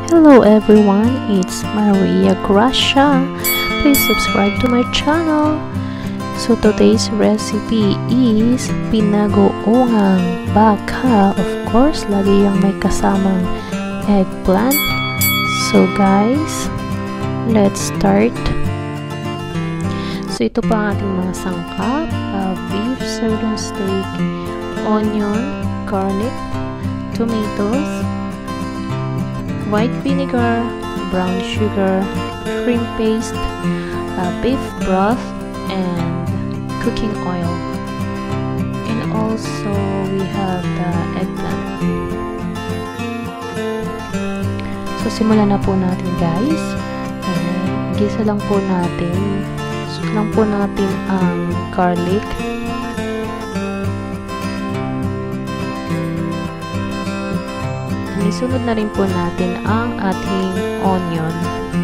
Hello everyone, it's Maria Gracia. Please subscribe to my channel. So today's recipe is pinagoongang baka. Of course, lagi yung may kasamang eggplant. So guys, let's start. So ito pa ang ating mga sangkap: beef sirloin steak, onion, garlic, tomatoes, white vinegar, brown sugar, shrimp paste, beef broth, and cooking oil. And also we have the eggplant. So simulan na po natin guys. And gisa lang po natin. Ang garlic. Isunod na rin po natin ang ating onion.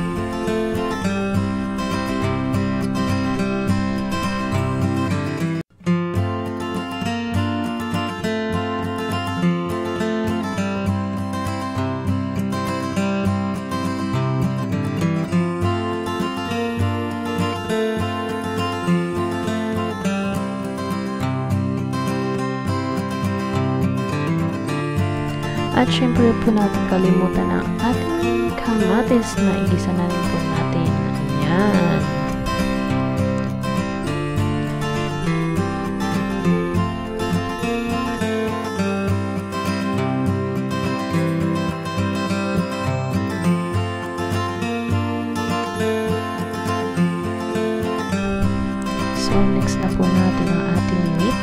At syempre po natin kalimutan ang ating kamatis na igisa na rin po natin. Ayan. So next na po natin ang ating meat.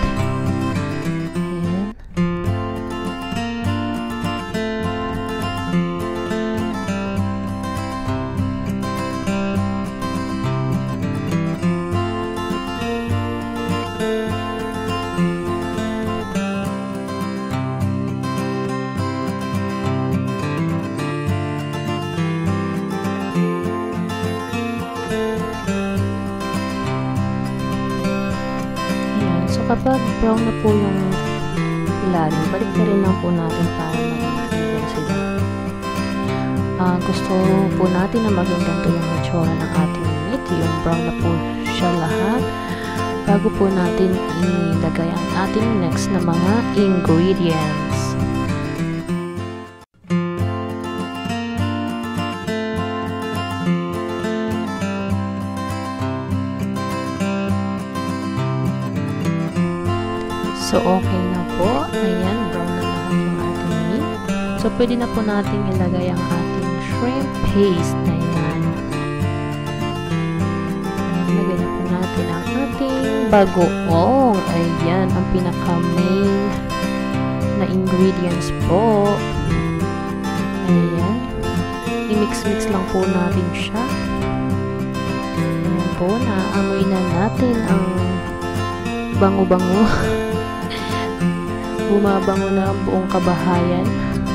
So kapag brown na po yung ilalim, balik na rin lang po natin para mag-even sila. Gusto po natin na maging ganito yung matsura ng ating meat, yung brown na po siya lahat, bago po natin ilagay ang ating next na mga ingredients. So, okay na po. Ayan, brown na lahat yung ating meat. So, pwede na po natin ilagay ang ating shrimp paste. Ayan. Lagay na po natin ang ating bagoong. Ayan, ang pinaka-main na ingredients po. Ayan. I-mix-mix lang po natin siya. Ayan po, naamoy na natin ang bango-bango. Bumabango na ang buong kabahayan.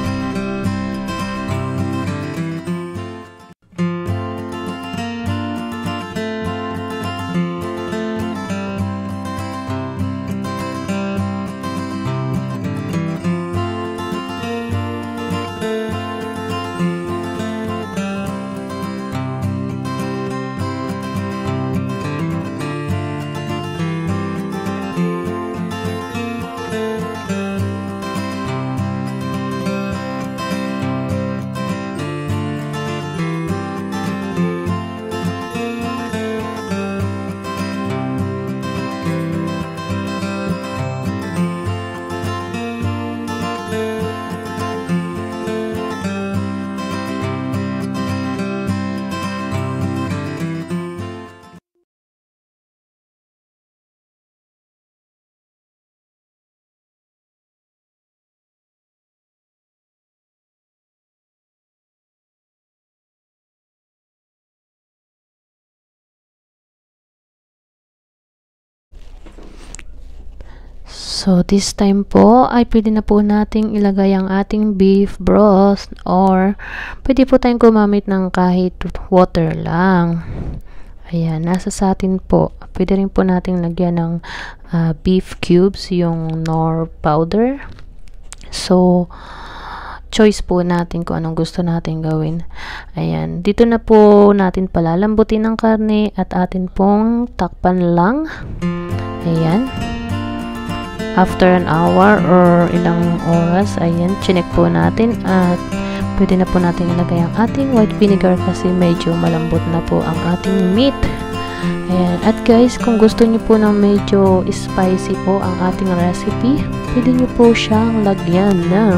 So, this time po ay pwede na po nating ilagay ang ating beef broth or pwede po tayong gumamit ng kahit water lang. Ayan, nasa sa atin po. Pwede rin po nating lagyan ng beef cubes, yung Knorr powder. So, choice po natin kung anong gusto natin gawin. Ayan, dito na po natin palalambutin ang karne at atin pong takpan lang. Ayan. After an hour or ilang oras, ayan, chinek po natin at pwede na po natin ilagay ang ating white vinegar kasi medyo malambot na po ang ating meat. Ayan. At guys, kung gusto niyo po ng medyo spicy po ang ating recipe, pwede niyo po siyang lagyan ng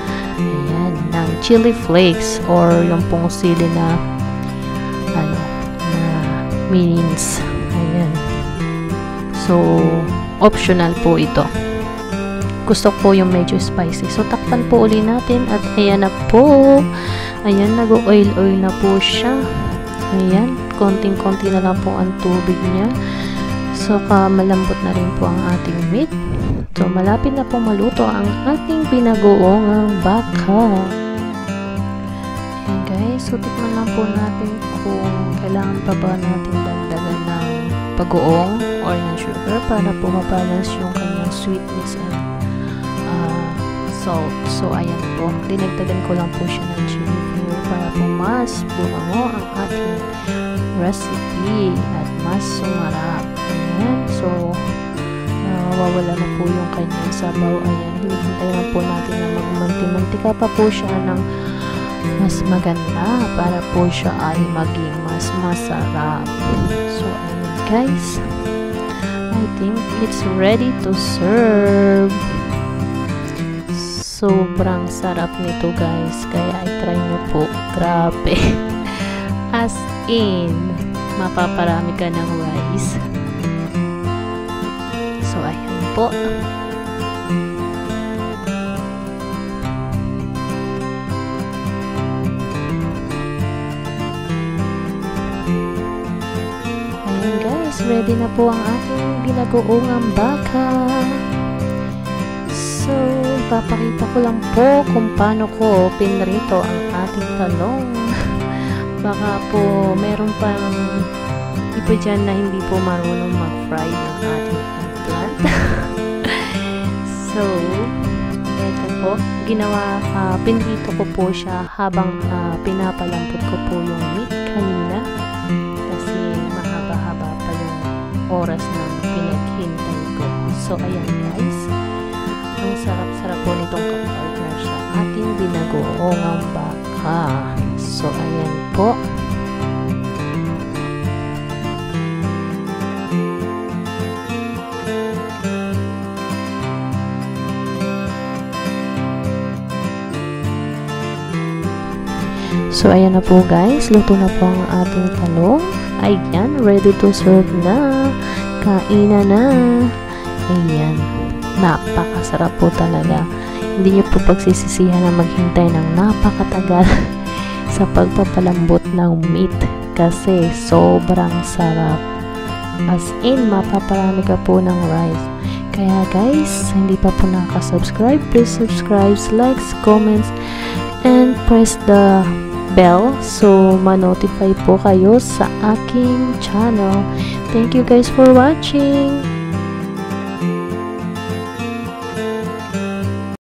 chili flakes or yung pong sili na na mince. Ayan. So, optional po ito. Gusto ko yung medyo spicy. So, takpan po uli natin at ayan na po. Ayan, nag-oil-oil na po siya. Ayan, konting-konti na lang po ang tubig niya. So, malambot na rin po ang ating meat. So, malapit na po maluto ang ating binagoong baka. Ayan guys, so tikman lang po natin kung kailangan pa ba natin dagdagan ng bagoong or ng sugar para po mabalance yung kanyang sweetness and salt. So, ayan po, dinagdagan ko lang po siya ng chili flake para po mas bumango ang ating recipe at mas sumarap. Ayan, so nawawala na po yung kanyang sabaw. Ayan, hinihintay lang po natin na magmanti-mantika pa po siya ng mas maganda para po siya ay maging mas masarap. So, ayan guys, I think it's ready to serve. Sobrang sarap nito guys, kaya i-try nyo po. Grabe. As in, mapaparami ka ng rice. So, ayan po. Ayan guys, ready na po ang ating binagoong baka. So, ipapakita ko lang po kung paano ko pinrito ang ating talong. Baka po meron pang iba dyan na hindi po marunong mag-fry ng ating eggplant. So, ito po, pinrito ko po siya habang pinapalambot ko po yung meat kanina. Kasi mahaba-haba pa yung oras na pinaghintay ko. So, ayan guys. Ang sarap-sarap po nitong kapartner sa ating binagoong baka. So, ayan po. So, ayan na po guys. Luto na po ang ating talong. Ayan, ready to serve na. Kainan na. Ayan. Napakasarap po talaga. Hindi nyo po pagsisisihan na maghintay ng napakatagal sa pagpapalambot ng meat kasi sobrang sarap. As in, mapaparami ka po ng rice. Kaya guys, hindi pa po nakaka-subscribe, please subscribe, likes, comments, and press the bell so ma-notify po kayo sa aking channel. Thank you guys for watching.